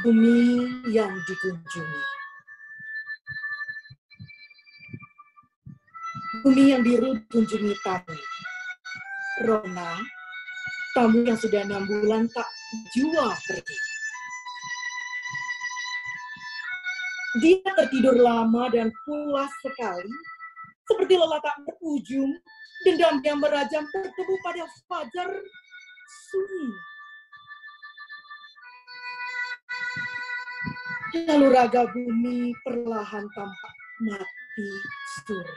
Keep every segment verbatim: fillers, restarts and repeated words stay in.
bumi yang dikunjungi. Bumi yang biru dikunjungi tamu. Rona, tamu yang sudah enam bulan tak jua pergi. Dia tertidur lama dan pulas sekali, seperti lelah tak berujung, dendam yang merajam bertemu pada fajar sunyi. Lalu raga bumi perlahan tampak mati suri.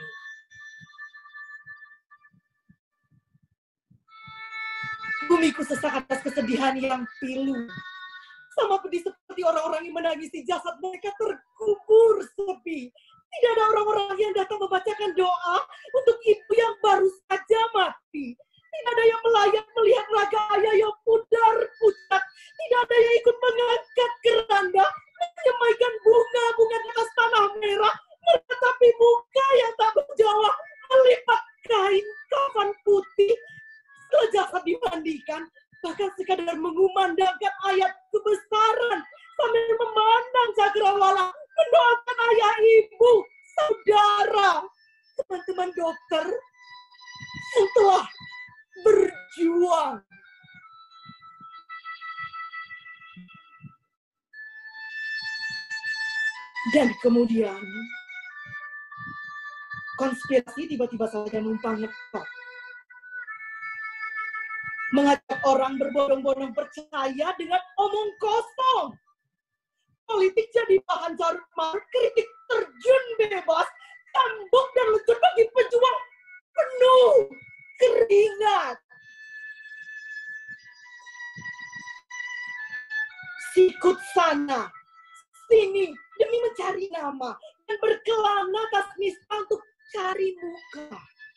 Bumiku sesak atas kesedihan yang pilu. Sama pedih seperti orang-orang yang menangisi jasad mereka terkubur sepi. Tidak ada orang-orang yang datang membacakan doa untuk ibu yang baru saja mati. Tidak ada yang melayat melihat raga ayah yang pudar pucat. Tidak ada yang ikut mengangkat keranda, menyemaikan bunga-bunga di atas tanah merah, meratapi muka yang tak berjawab, melipat kain kafan putih. Setelah jasad dimandikan, bahkan sekadar mengumandangkan ayat kebesaran sambil memandang cakrawala, mendoakan ayah, ibu, saudara, teman-teman dokter yang telah berjuang. Dan kemudian konspirasi tiba-tiba saja numpang ngetok. Mengajak orang berbondong-bondong percaya dengan omong kosong. Politik jadi bahan jarumar, kritik terjun bebas, cambuk dan lucut bagi pejuang penuh keringat. Sikut sana, sini demi mencari nama dan berkelana atas nista untuk cari muka.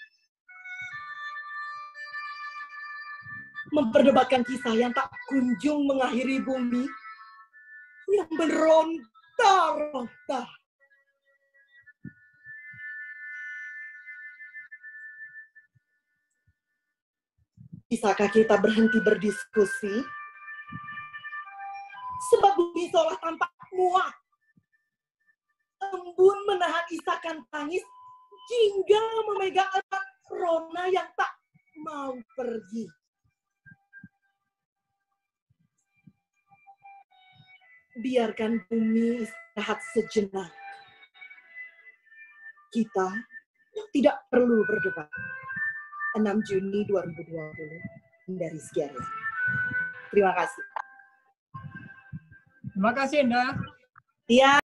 Memperdebatkan kisah yang tak kunjung mengakhiri bumi yang beronta-ronta. Bisakah kita berhenti berdiskusi? Sebab bumi seolah tampak muak. Embun menahan isakan tangis hingga memegang erat Rona yang tak mau pergi. Biarkan bumi istirahat sejenak. Kita tidak perlu berdebat. enam Juni dua ribu dua puluh dari Skiaria. Terima kasih. Terima kasih, Indah. Iya.